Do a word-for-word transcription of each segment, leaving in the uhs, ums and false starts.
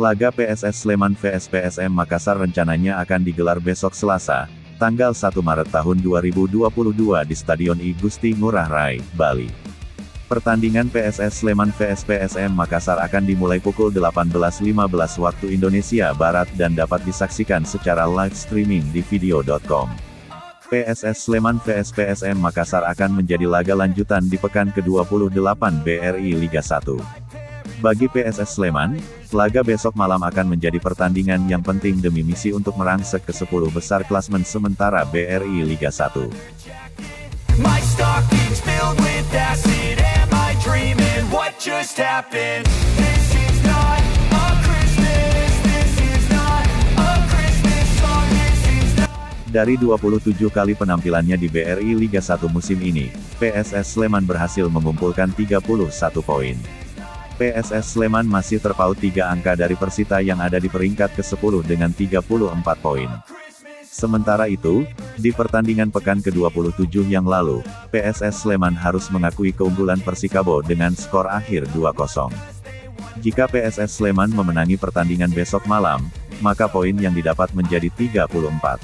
Laga P S S Sleman vs P S M Makassar rencananya akan digelar besok Selasa, tanggal satu Maret tahun dua ribu dua puluh dua di Stadion I Gusti Ngurah Rai, Bali. Pertandingan P S S Sleman vs P S M Makassar akan dimulai pukul delapan belas lima belas waktu Indonesia Barat dan dapat disaksikan secara live streaming di video titik com. P S S Sleman vs P S M Makassar akan menjadi laga lanjutan di pekan ke dua puluh delapan B R I Liga satu. Bagi P S S Sleman, laga besok malam akan menjadi pertandingan yang penting demi misi untuk merangsek ke sepuluh besar klasmen sementara B R I Liga satu. My stockings filled with acid, am I dreaming? What just happened? This is not a Christmas, this is not a Christmas song, this is not... Dari dua puluh tujuh kali penampilannya di B R I Liga satu musim ini, P S S Sleman berhasil mengumpulkan tiga puluh satu poin. P S S Sleman masih terpaut tiga angka dari Persita yang ada di peringkat ke sepuluh dengan tiga puluh empat poin. Sementara itu, di pertandingan pekan ke dua puluh tujuh yang lalu, P S S Sleman harus mengakui keunggulan Persikabo dengan skor akhir dua kosong. Jika P S S Sleman memenangi pertandingan besok malam, maka poin yang didapat menjadi tiga puluh empat.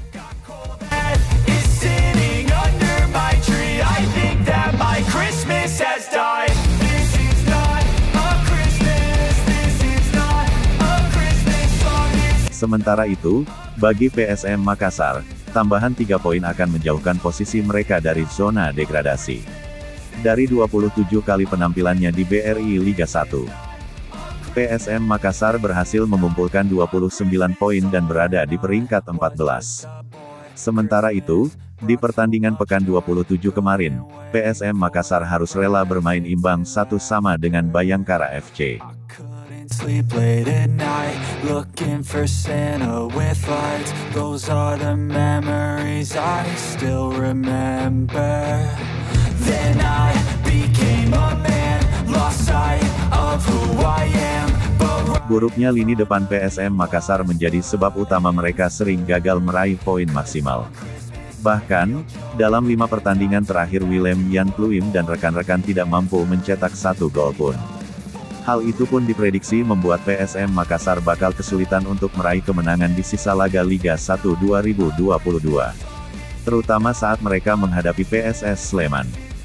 Sementara itu, bagi P S M Makassar, tambahan tiga poin akan menjauhkan posisi mereka dari zona degradasi. Dari dua puluh tujuh kali penampilannya di B R I Liga satu, P S M Makassar berhasil mengumpulkan dua puluh sembilan poin dan berada di peringkat empat belas. Sementara itu, di pertandingan pekan dua puluh tujuh kemarin, P S M Makassar harus rela bermain imbang satu sama dengan Bayangkara F C. Sleep late at night, looking for Santa with lights. Those are the memories I still remember. Then I became a man, lost sight of who I am. Buruknya lini depan P S M Makassar menjadi sebab utama mereka sering gagal meraih poin maksimal. Bahkan, dalam lima pertandingan terakhir Willem Jan Pluim dan rekan-rekan tidak mampu mencetak satu gol pun. Hal itu pun diprediksi membuat P S M Makassar bakal kesulitan untuk meraih kemenangan di sisa laga Liga satu dua ribu dua puluh dua. Terutama saat mereka menghadapi P S S Sleman.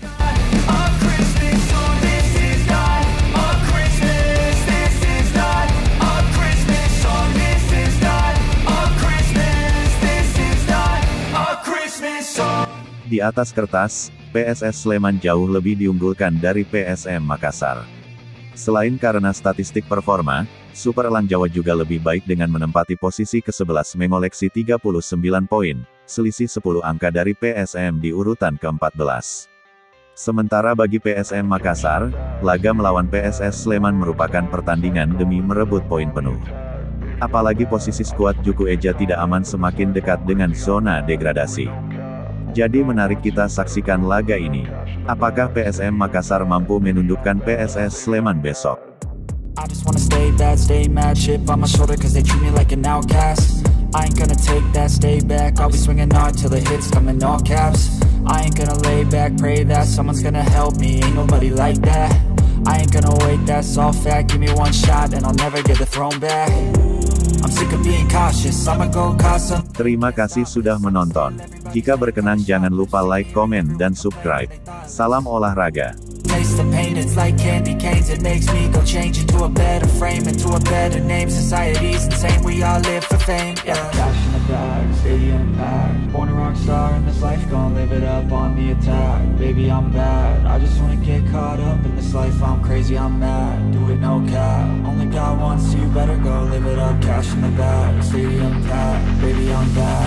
Di atas kertas, P S S Sleman jauh lebih diunggulkan dari P S M Makassar. Selain karena statistik performa, Super Elang Jawa juga lebih baik dengan menempati posisi ke sebelas mengoleksi tiga puluh sembilan poin, selisih sepuluh angka dari P S M di urutan ke empat belas. Sementara bagi P S M Makassar, laga melawan P S S Sleman merupakan pertandingan demi merebut poin penuh. Apalagi posisi skuad Juku Eja tidak aman semakin dekat dengan zona degradasi. Jadi menarik kita saksikan laga ini. Apakah P S M Makassar mampu menundukkan P S S Sleman besok? I just wanna stay bad, stay mad, chip on my shoulder cause they treat me like an outcast. I ain't gonna take that, stay back, I'll be swinging hard till the hits come in all caps. I ain't gonna lay back, pray that someone's gonna help me, ain't nobody like that. I ain't gonna wait, that's all fact, give me one shot and I'll never get the throne back. I'm sick of being cautious, I'ma go cause some... Terima kasih sudah menonton. Jika berkenan jangan lupa like, komen, dan subscribe. Salam olahraga. Taste the pain, it's like candy canes. It makes me go change into a better frame, into a better name. Society's insane, we all live for fame. Yeah. Cash in the bag, stadium packed. Born a rock star in this life, gonna live it up on the attack. Baby, I'm bad. I just wanna get caught up in this life. I'm crazy, I'm mad. Do it no cap. Only God wants you, better go live it up. Cash in the bag, stadium packed. Baby, I'm bad.